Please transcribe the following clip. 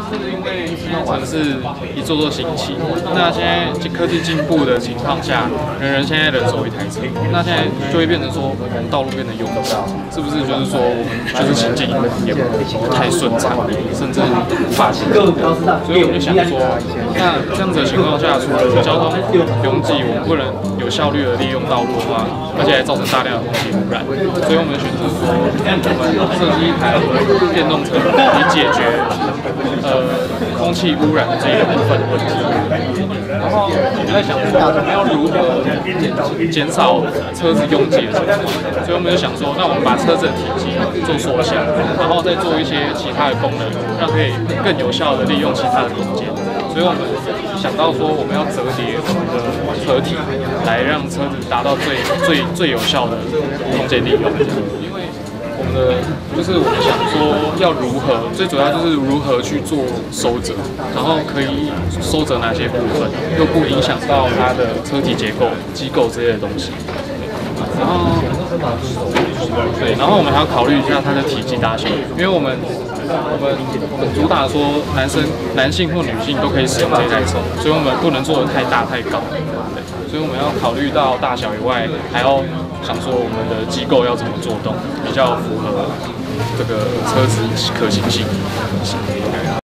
因为应用程式一座座兴起，那现在科技进步的情况下，人现在人手一台车，那现在就会变成说，我们道路变得拥挤，是不是？就是说，我们就是行进也不太顺畅，甚至无法行进。所以我们就想说，那这样子的情况下，除了交通拥挤，我们不能有效率的利用道路的话，而且还造成大量的空气污染，所以我们选择说，我们设计一台电动车以解决空气污染这一部分的问题。然后我们在想说，我们要如何减少车子拥挤的情况，所以我们就想说，那我们把车子的体积做缩小，然后再做一些其他的功能，让可以更有效的利用其他的空间。所以我们想到说，我们要折叠我们的车体，来让车子达到最有效的空间利用。因为我们的就是我们想说要如何，最主要就是如何去做收折，然后可以收折哪些部分，又不影响到它的车体结构、机构之类的东西。然后对，然后我们还要考虑一下它的体积大小，因为我们主打说男性或女性都可以使用这台车，所以我们不能做得太大太高。对，所以我们要考虑到大小以外，还要想说我们的机构要怎么做动，比较符合这个车子可行性。